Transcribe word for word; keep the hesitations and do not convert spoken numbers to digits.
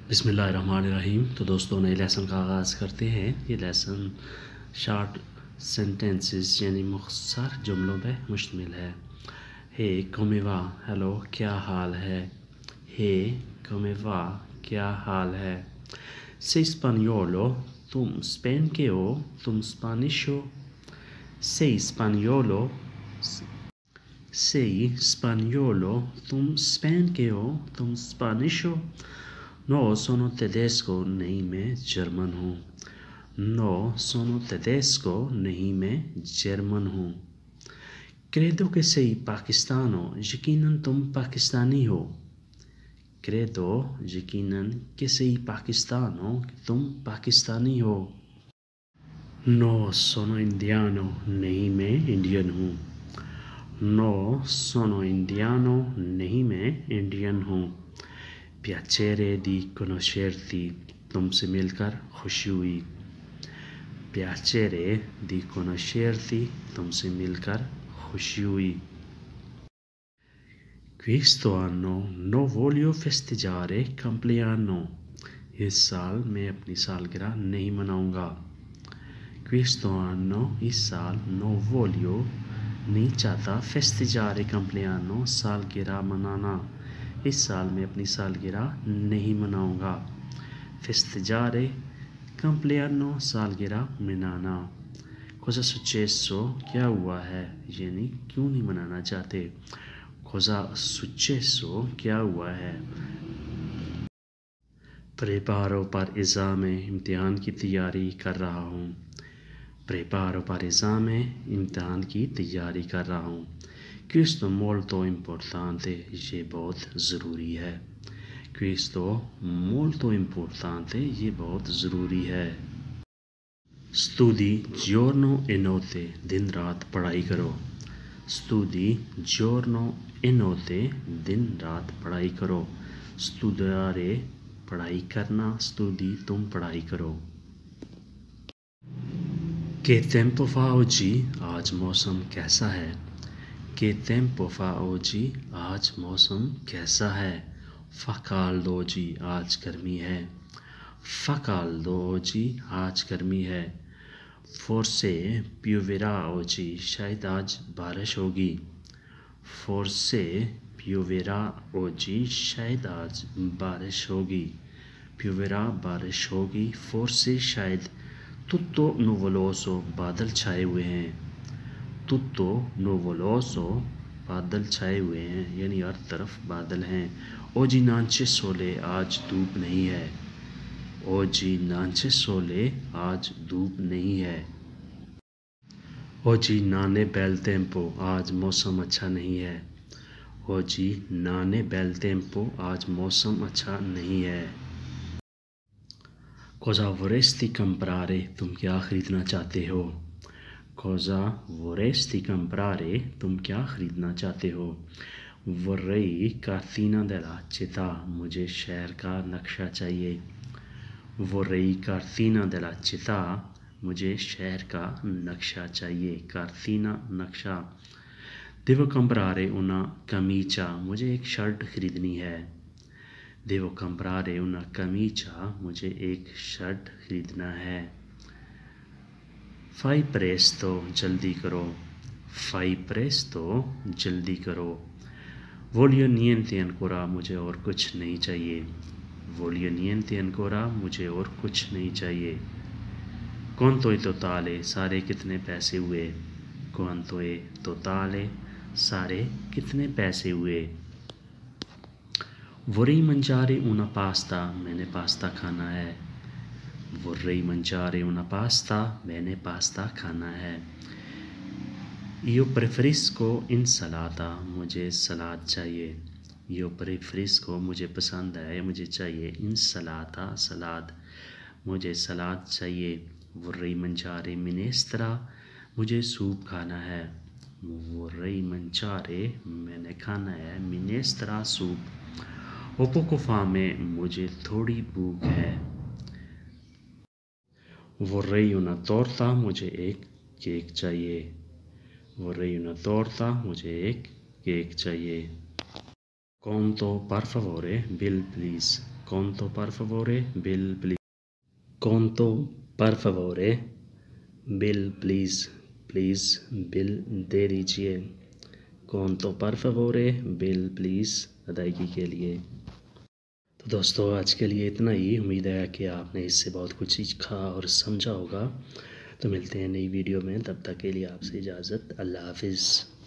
बिस्मिल्लाहिर्रहमानिर्रहीम। तो दोस्तों नए लेसन का आगाज़ करते हैं। ये लेसन शार्ट सेंटेंसेस यानी मुख्तसर जुमलों पर मुश्तमिल है। हे कमेवा, हेलो क्या हाल है। हे कमेवा, क्या हाल है। से स्पानियोलो, तुम स्पेन के हो, तुम स्पानिश हो। से स्पानियोलो Sei spagnolo, तुम स्पेन के हो, तुम स्पेनिश हो। No, sono tedesco, नहीं मैं जर्मन हूँ। No, sono tedesco, नहीं मैं जर्मन हूँ। Credo che sei pakistano, यकीनन तुम पाकिस्तानी हो। Credo, यकीनन कि sei pakistano, तुम पाकिस्तानी हो। No, sono indiano, नहीं मैं इंडियन हूँ। No, sono indiano, नहीं मैं इंडियन हूँ। Piacere di conoscerti, तुमसे मिलकर खुशी हुई। Piacere di conoscerti, तुमसे मिलकर खुशी हुई। Questo anno non voglio festeggiare compleanno, इस साल मैं अपनी सालगिरह नहीं मनाऊंगा। Questo anno, इस साल, non voglio, नहीं चाहता, फेस्टिजारे compleanno, सालगिरह मनाना, इस साल मैं अपनी सालगिरह नहीं मनाऊंगा। फेस्टिजारे compleanno, सालगिरह मनाना। Cosa successo, क्या हुआ है, यानी क्यों नहीं मनाना चाहते। Cosa successo, क्या हुआ है। Preparo per esame, इम्तिहान की तैयारी कर रहा हूँ। Preparo per esame, इम्तिहान की तैयारी कर रहा हूँ। Questo molto importante, ये बहुत ज़रूरी है। Questo molto importante, ये बहुत ज़रूरी है। Studi giorno e notte, दिन रात पढ़ाई करो। Studi giorno e notte, दिन रात पढ़ाई करो। Studiare, पढ़ाई करना। Studi, तुम पढ़ाई करो। Che tempo fa oggi, आज मौसम कैसा है। Che tempo fa oggi, आज मौसम कैसा है। Fa caldo oggi, आज गर्मी है। Fa caldo oggi, आज गर्मी है। Forse pioverà oggi, शायद आज बारिश होगी। Forse pioverà oggi, शायद आज बारिश होगी। Pioverà, बारिश होगी। Forse, शायद। Tutto nuvoloso, बादल छाए हुए हैं। Tutto nuvoloso, बादल छाए हुए हैं, यानी हर तरफ बादल हैं। Oggi non c'è sole, आज धूप नहीं है। Oggi non c'è sole, आज धूप नहीं है। Oggi non è bel tempo, आज मौसम अच्छा नहीं है। Oggi non è bel tempo, आज मौसम अच्छा नहीं है। Cosa vorresti comprare, तुम क्या खरीदना चाहते हो। Cosa vorresti comprare, तुम क्या खरीदना चाहते हो। Vorrei cartina della città, मुझे शहर का नक्शा चाहिए। Vorrei cartina della città, मुझे शहर का नक्शा चाहिए। Cartina, नक्शा। Devo comprare una camicia, मुझे एक शर्ट खरीदनी है। Devo comprare una camicia, मुझे एक शर्ट खरीदना है। Fai presto, जल्दी करो। Fai presto, जल्दी करो। Voglio niente ancora, मुझे और कुछ नहीं चाहिए। Voglio niente ancora, मुझे और कुछ नहीं चाहिए। Quanto è totale, सारे कितने पैसे हुए। Quanto è totale, सारे कितने पैसे हुए। Vorrei mangiare una pasta, मैंने पास्ता खाना है। Vorrei mangiare una pasta, मैंने पास्ता खाना है। Io preferisco insalata, मुझे सलाद चाहिए। Io preferisco, मुझे पसंद है या मुझे चाहिए। Insalata, सलाद, मुझे सलाद चाहिए। Vorrei mangiare minestra, मुझे सूप खाना है। Vorrei mangiare, मैंने खाना है। Minestra, soup. Ho poco fame, मुझे थोड़ी भूख है। Vorrei una torta, मुझे एक केक चाहिए। Vorrei una torta, मुझे एक केक चाहिए। Conto per favore, bill please, कौनतो पर फवोरे बिल प्लीज, कौनतो पर फवोरे बिल प्लीज़, प्लीज़ बिल दे दीजिए। कौनतो पर फवोरे बिल प्लीज़ अदायगी के लिए। तो दोस्तों आज के लिए इतना ही। उम्मीद है कि आपने इससे बहुत कुछ सीखा और समझा होगा। तो मिलते हैं नई वीडियो में, तब तक के लिए आपसे इजाज़त। अल्लाह हाफिज़।